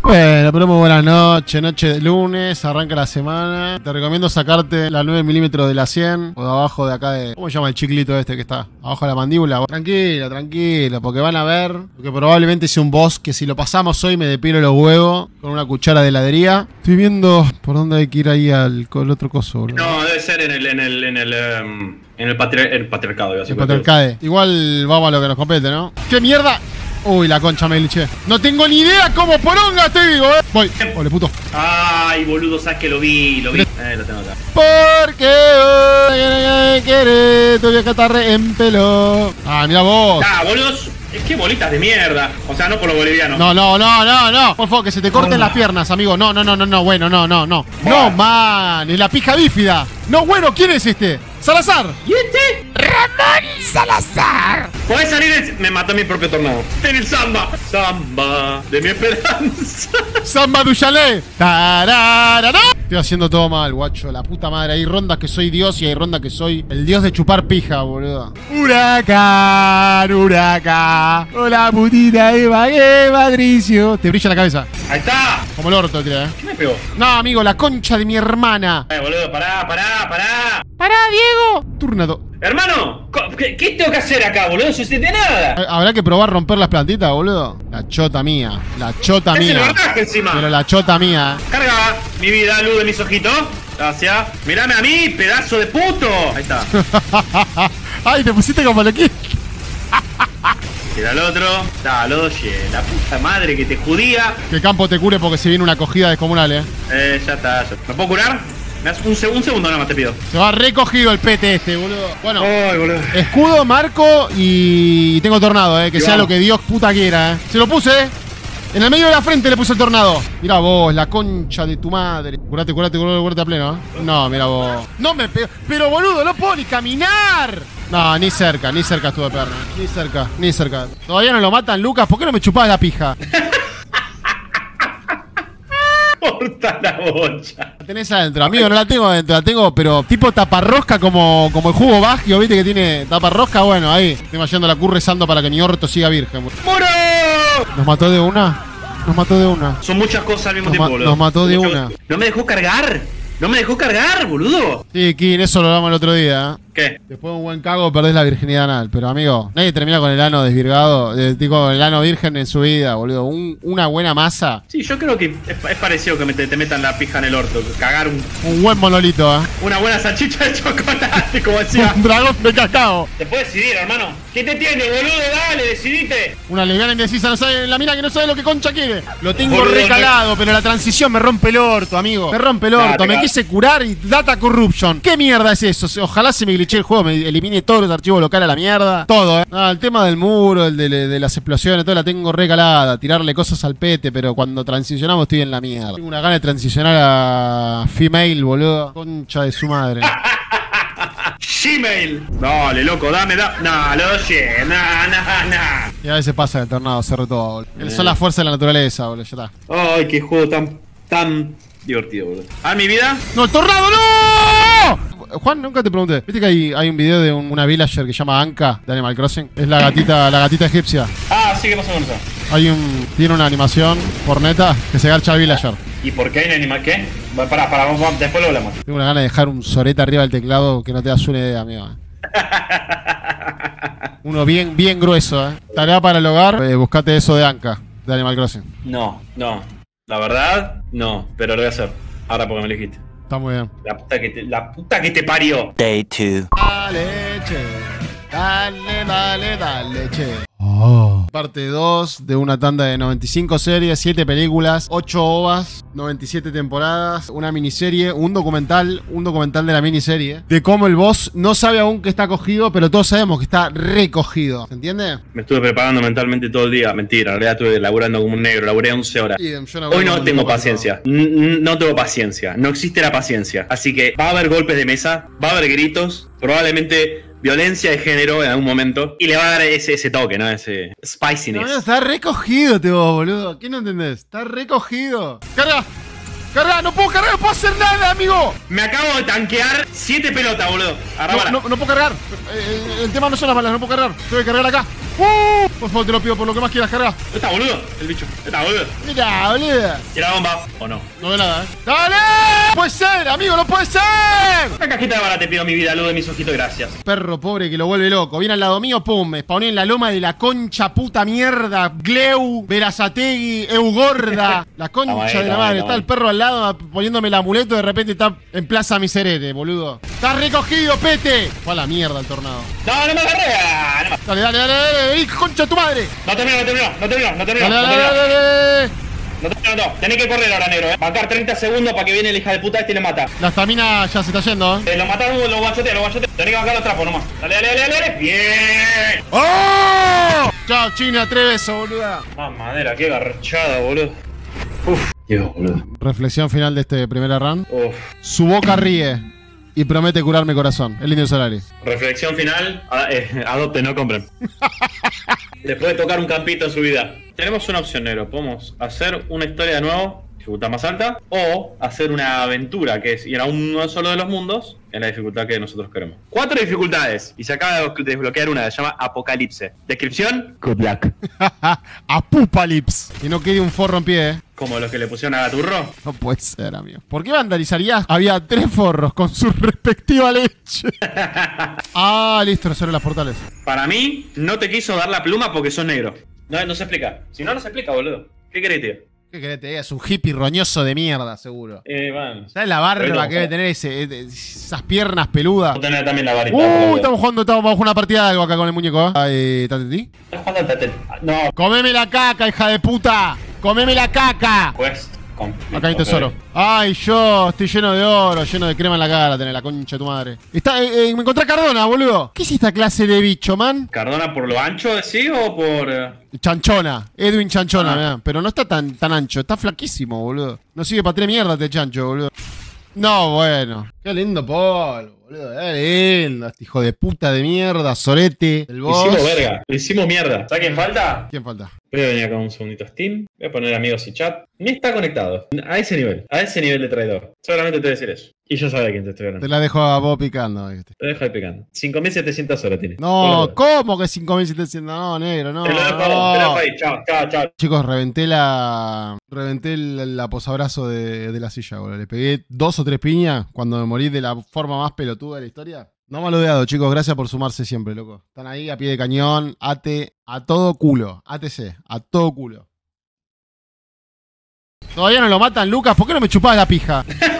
Bueno, pero muy buenas noches, noche de lunes, arranca la semana. Te recomiendo sacarte la 9 milímetros de la 100 o de abajo de acá de... ¿Cómo se llama el chiclito este que está? Abajo de la mandíbula. Tranquilo, tranquilo, porque van a ver que probablemente sea un boss que si lo pasamos hoy me depilo los huevos con una cuchara de heladería. Estoy viendo por dónde hay que ir ahí al otro coso, boludo. No, debe ser en el patriarcado. El patriarcado. Igual vamos a lo que nos compete, ¿no? ¡Qué mierda! Uy, la concha me glitché. No tengo ni idea cómo poronga estoy vivo, Voy. Ole, puto. Ay, boludo, sabes que lo vi. Lo tengo acá. Porque hoy querés tu vieja tarde en pelo. Ah, mira vos. Ah, boludo. Es que bolitas de mierda. O sea, no por lo boliviano. No. Por favor, que se te corten las piernas, amigo. No. Bueno, no. No, man. Es la pija bífida. No, bueno, ¿quién es este? Salazar. ¿Y este? Ramón Salazar. Podés salir. Me mató mi propio tornado. En el samba. Samba de mi esperanza. Samba du chalet. Tararara. Estoy haciendo todo mal, guacho. La puta madre. Hay rondas que soy Dios y hay rondas que soy el dios de chupar pija, boludo. Huracán. Hola, putita de Patricio. Te brilla la cabeza. Ahí está. Como el orto, tira, ¿Qué me pegó? No, amigo, la concha de mi hermana. Boludo, pará. Pará, Diego. Turnado. Hermano, ¿qué tengo que hacer acá, boludo? No hiciste nada. Habrá que probar romper las plantitas, boludo. La chota mía. Es el barraje encima. Pero la chota mía. Carga mi vida, luz de mis ojitos. Gracias. Mírame a mí, pedazo de puto. Ahí está. Ay, te pusiste como lo que. Queda el otro. Dale, oye, la puta madre que te judía. Que el campo te cure porque se viene una acogida descomunal, Ya está. ¿Me puedo curar? ¿Me das un segundo nada más te pido? Se va recogido el pete este, boludo. Bueno, boludo. Escudo, marco y tengo tornado, que y sea vamos. Lo que Dios puta quiera, Se lo puse, En el medio de la frente le puse el tornado. Mira vos, la concha de tu madre. Curate a pleno, No, mira vos. No me pego. Pero boludo, no puedo ni caminar. No, ni cerca estuve, perro. Ni cerca. Todavía no lo matan, Lucas. ¿Por qué no me chupás la pija? Corta la bocha. La tenés adentro, amigo, no la tengo adentro, la tengo, pero tipo taparrosca como el jugo Baggio, viste que tiene taparrosca, bueno, ahí. Estoy imaginando la Q rezando para que ni orto siga virgen. ¡Muro! ¿Nos mató de una? Son muchas cosas al mismo tiempo, boludo. Nos mató de una. ¿No me dejó cargar? Boludo. Sí, King, eso lo hablamos el otro día, ¿Qué? Después de un buen cago perdés la virginidad anal. Pero amigo, nadie termina con el ano desvirgado. Digo, el ano virgen en su vida, boludo. Una buena masa. Sí, yo creo que es parecido que te metan la pija en el orto. Cagar un buen monolito, Una buena salchicha de chocolate, como decía. Un dragón de cacao. Te puedes decidir, hermano. ¿Qué te tiene, boludo? Dale, decidite. Una lesbiana indecisa, no sabe, la mina que no sabe lo que concha quiere. Lo tengo recalado, pero la transición me rompe el orto, amigo. Me rompe el orto. Me quise curar y data corruption. ¿Qué mierda es eso? Ojalá se me glitche el juego, me elimine todos los archivos locales a la mierda. Todo, el tema del muro, el de las explosiones, todo la tengo recalada. Tirarle cosas al pete, pero cuando transicionamos estoy en la mierda. Tengo una gana de transicionar a female, boludo. Concha de su madre. Gmail. Dale, loco, dame. No, lo oye. Nah. Y a veces pasa el tornado, cerró todo, boludo. Son las fuerzas de la naturaleza, boludo. Ya está. Ay, qué juego tan divertido, boludo. ¿Ah, mi vida? ¡No, el tornado, no! Juan, nunca te pregunté. ¿Viste que hay un video de una villager que se llama Anka de Animal Crossing? Es la gatita egipcia. Ah, sí, ¿qué pasó con eso? Tiene una animación por neta que se garcha al villager. ¿Y por qué hay un animal qué? Pará, vamos, después lo hablamos. Tengo una gana de dejar un sorete arriba del teclado que no te das una idea, amigo. Uno bien grueso, Tarea para el hogar, buscate eso de Anka de Animal Crossing. No. La verdad, no, pero lo voy a hacer. Ahora porque me elegiste. Está muy bien. La puta que te parió. Day 2. Dale, che. Dale, che. Parte 2 de una tanda de 95 series, 7 películas, 8 ovas, 97 temporadas, una miniserie, un documental de la miniserie, de cómo el boss no sabe aún que está cogido, pero todos sabemos que está recogido. ¿Se entiende? Me estuve preparando mentalmente todo el día. Mentira, en realidad estuve laburando como un negro, laburé 11 horas. Hoy no tengo paciencia. No tengo paciencia. No existe la paciencia. Así que va a haber golpes de mesa, va a haber gritos, probablemente violencia de género en algún momento. Y le va a dar ese toque, ¿no? Ese spiciness. No, está recogido, boludo. ¿Qué no entendés? Está recogido. ¡Carga! No puedo cargar, no puedo hacer nada, amigo. Me acabo de tanquear 7 pelotas, boludo. No puedo cargar. El tema no son las balas, no puedo cargar. Tengo que cargar acá. Por favor, te lo pido por lo que más quieras, cargar. ¿No está, boludo? El bicho. ¿No está, boludo? Mirá, boludo. ¿Tira bomba o no? No veo nada, ¡Dale! ¡Puede ser, amigo! ¡No puede ser! Una cajita de bala te pido, mi vida, luz de mis ojitos, gracias. Perro pobre que lo vuelve loco. Viene al lado mío, pum. Me spawné en la loma de la concha puta mierda. Gleu, Verazategui, Eugorda. La concha de la madre. Está el perro al lado poniéndome el amuleto. De repente está en Plaza Miserere, boludo. ¡Estás recogido, pete! Fue a la mierda el tornado. No me agarré. No. Dale. Concha de tu madre. No termino. Dale. No. Tenés que correr ahora, negro, Bancar 30 segundos para que viene el hija de puta este y le mata. La estamina ya se está yendo, Lo mataron, lo guachotea. Tenés que bancar los trapos nomás. Dale. ¡Bien! ¡Oh! Chao, China, 3 besos, boluda. Ah, madera, qué garchada, boludo. Uf, Dios, boludo. Reflexión final de este primer run. Uf. Su boca ríe y promete curarme corazón. El Indio Solari. Reflexión final. Adopten, no compren. Después de tocar un campito en su vida. Tenemos una opción, negro. Podemos hacer una historia de nuevo, dificultad más alta, o hacer una aventura que es ir a uno solo de los mundos en la dificultad que nosotros queremos. 4 dificultades y se acaba de desbloquear una, se llama Apocalipse. Descripción: good luck. Apupalips. Y no quede un forro en pie, Como los que le pusieron a Gaturro. No puede ser, amigo. ¿Por qué vandalizarías? Había 3 forros con su respectiva leche. Listo, resolver las portales. Para mí, no te quiso dar la pluma porque sos negro. No se explica. Si no se explica, boludo. ¿Qué querés, tío? ¿Qué querés te diga? Es un hippie roñoso de mierda, seguro. Bueno. ¿Sabes la barba que debe tener esas piernas peludas? Vos tenés también la barrita. Estamos jugando una partida de algo acá con el muñeco, Ay, ¿Tateti? ¿Estás jugando al Tatel? No. ¡Comeme la caca, hija de puta! ¡Comeme la caca! Pues. Acá hay tesoro. Ay, yo estoy lleno de oro, lleno de crema en la cara, tenés la concha de tu madre. Me encontré a Cardona, boludo. ¿Qué es esta clase de bicho, man? ¿Cardona por lo ancho, sí, o por...? Chanchona, Edwin Chanchona, mirá. Pero no está tan ancho, está flaquísimo, boludo. No sigue para 3 mierdas este chancho, boludo. No, bueno. Qué lindo polvo, boludo. Qué lindo, este hijo de puta de mierda, sorete. El boss. Hicimos verga, hicimos mierda. ¿Sabes quién falta? ¿Quién falta? Voy a venir acá un segundito a Steam. Voy a poner amigos y chat. Ni está conectado. A ese nivel de traidor. Solamente te voy a decir eso. Y yo sabía quién te estoy hablando. Te la dejo a vos picando. Te dejo ahí picando. 5.700 horas tiene. No, ¿cómo que 5.700? No, negro, no. Te lo dejo ahí. Chao. Chicos, reventé el posabrazo de la silla, boludo. Le pegué 2 o 3 piñas cuando me morí de la forma más pelotuda de la historia. No malodeado, chicos. Gracias por sumarse siempre, loco. Están ahí a pie de cañón. AT a todo culo. ATC. A todo culo. Todavía no lo matan, Lucas. ¿Por qué no me chupás la pija?